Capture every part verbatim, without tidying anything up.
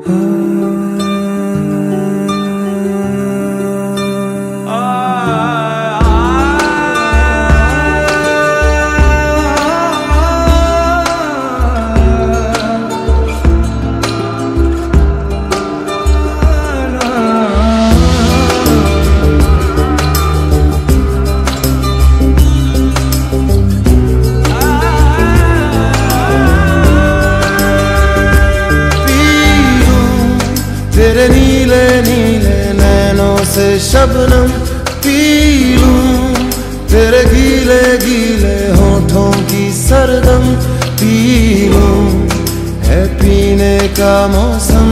तेरे नीले नीले नैनों से शबनम पी लूं, तेरे गीले गीले होठों की सरगम पी लूं, है पीने का मौसम।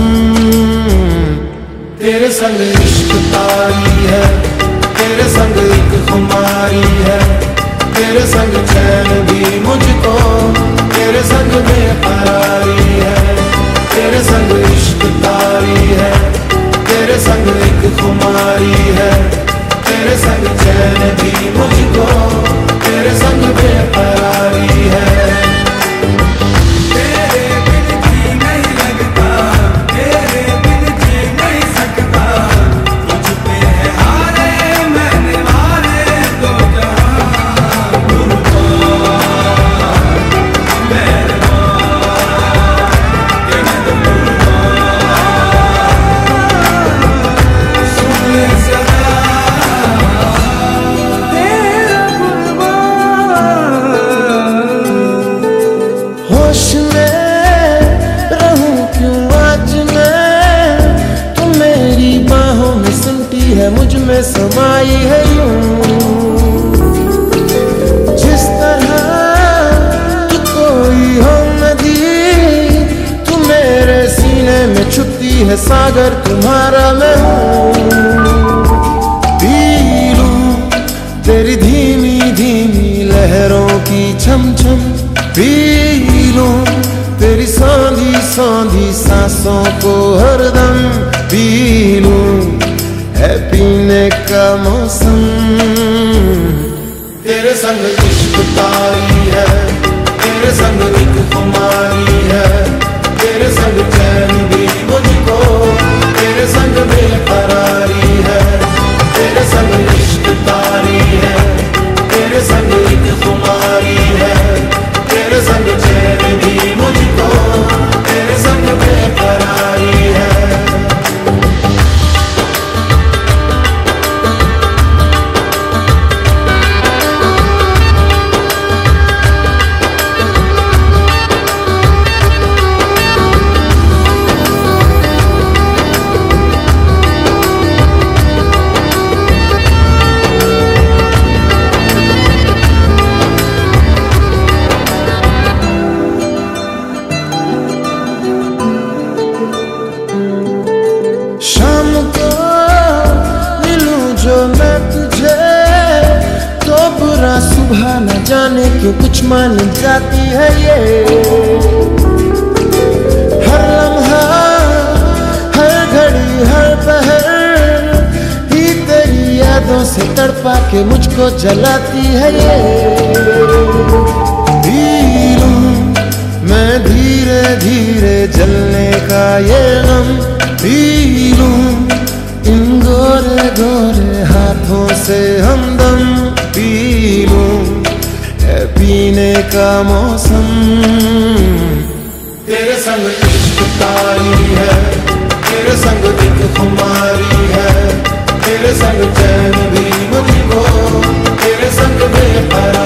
तेरे संग इश्क तारी है, तेरे संग एक खुमारी है, तेरे संग चैन भी मुझको, तेरे संग बेकरारी है। तेरे संग इश्क तारी है, तेरे संग एक खुमारी है, तेरे संग चैन भी मुझको, तेरे संग बेकरारी है। तेरे बिन जी नहीं लगता, तेरे बिन जी नहीं सकता, तुझ पे है हारे मैंने मारे दो जहां। कुर्बान मेहरबान है, मुझ में समाई है यूं, जिस तरह तू कोई हो नदी, तू मेरे सीने में छुपती है सागर तुम्हारा मैं हूँ। पी लूं तेरी धीमी धीमी लहरों की छम छम, पी लूं तेरी सांधी सांधी सांसों को हरदम, पी लूं है पीने का मौसम। तेरे संग इश्क तारी है, तेरे संग एक खुमारी है, तेरे संग चैन भी मुझको, तेरे संग बेकरारी है। तेरे संग इश्क तारी है, तेरे संग एक खुमारी है, तेरे संग चैन भी मुझको, तेरे संग बेकरारी है। सुबह न जाने क्यों कुछ मान जाती है ये, हर लम्हा हर घड़ी हर पहर ही तेरी यादों से तड़पा के मुझको जलाती है ये। पी लूं मैं धीरे धीरे जलने का ये गम, पी लूं इन गोरे गोरे हाथों से हमदम, पी लूं है पीने का मौसम। तेरे संग इश्क तारी है, तेरे संग एक खुमारी है, तेरे संग चैन भी मुझको, तेरे संग बेकरारी